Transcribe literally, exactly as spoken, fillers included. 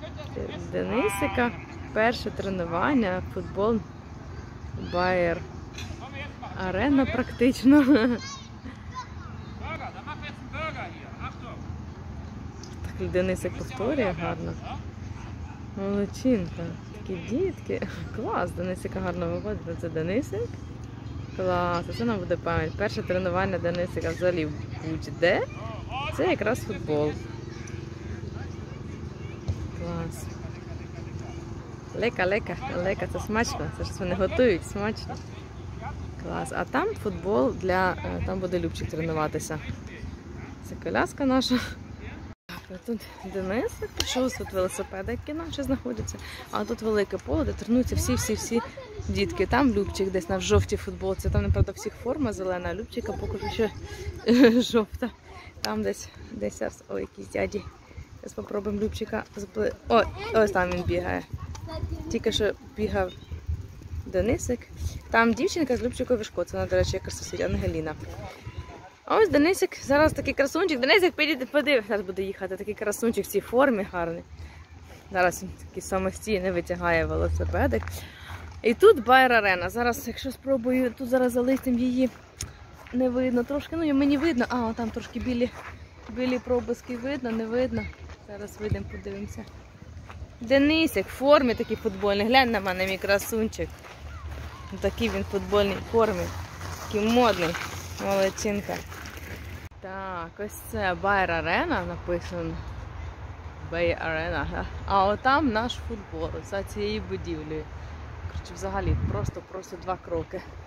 Денисика. Перше тренування, футбол, Bayer Arena практично. Так, Денисик повторює гарно. Молодчинка. Такі дітки. Клас, Денисика гарно виводить. Це Денисик. Клас, це нам буде пам'ять. Перше тренування Денисика взагалі будь-де. Це якраз футбол. Клас. Лека, лека, лека, це смачно. Це ж вони готують, смачно. Клас. А там футбол для... Там буде Любчик тренуватися. Це коляска наша. Так, тут Денисик пішов, тут велосипеди, які наші знаходяться. А тут велике поле, де тренуються всі-всі-всі дітки. Там Любчик десь на жовтій футболці. Там, неправда, всіх форма зелена, а Любчика поки що жовта. Там десь, десь, ой, якісь дяді. Зараз спробуємо Любчика запли... О, ось там він бігає. Тільки що бігав Денисик. Там дівчинка з Любчиком Вишко. Це вона, до речі, якраз сусід, Ангеліна. А ось Денисик, зараз такий красунчик. Денисик, підійди, подивись, зараз буде їхати. Такий красунчик в цій формі гарний. Зараз він такий самостійний витягає велосипедик. І тут Bayer Arena. Зараз, якщо спробую, тут зараз за листям її не видно трошки. Ну, мені видно, а там трошки білі, білі проблиски видно, не видно. Зараз вийдемо, подивимося. Денисик в формі такий футбольний. Глянь на мене, мій красунчик. Такий він в футбольній формі. Такий модний. Молодчинка. Так, ось це Bayer Arena написано. Bayer Arena. А отам наш футбол. За цією будівлею. Коротше, взагалі, просто-просто два кроки.